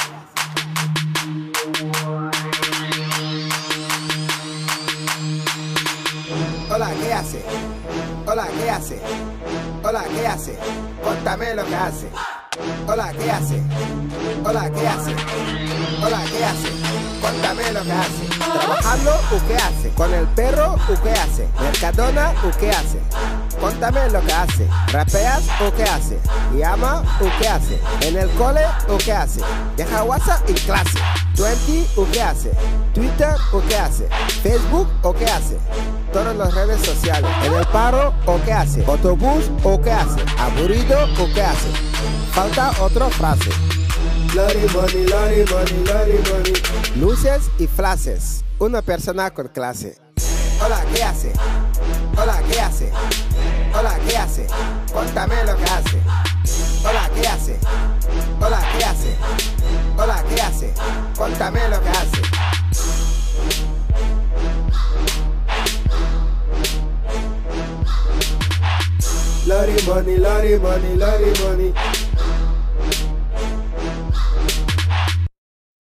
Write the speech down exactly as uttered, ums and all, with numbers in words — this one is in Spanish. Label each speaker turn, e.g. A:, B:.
A: Hola, ¿qué hace? Hola, ¿qué hace? Hola, ¿qué hace? Cuéntame lo que hace. Hola, ¿qué hace? Hola, ¿qué hace? Hola, ¿qué hace? Cuéntame lo que hace. ¿Trabajando o qué hace? ¿Con el perro o qué hace? ¿Mercadona o qué hace? Cuéntame lo que hace. ¿Rapeas o qué hace? ¿Llama o qué hace? ¿En el cole o qué hace? ¿Deja WhatsApp y clase? ¿veinte o qué hace? ¿Twitter o qué hace? ¿Facebook o qué hace? Todas las redes sociales. ¿En el paro o qué hace? ¿Autobús o qué hace? ¿Aburrido o qué hace? Falta otra frase. Lori money, lori money, lori money. Luces y flashes. Una persona con clase. Hola, ¿qué hace? Hola, ¿qué hace? Hola, ¿qué hace? Cuéntame lo que hace. Hola, ¿qué hace? Hola, ¿qué hace? Hola, ¿qué hace? Cuéntame lo que hace. Lori money, lori money, lori money.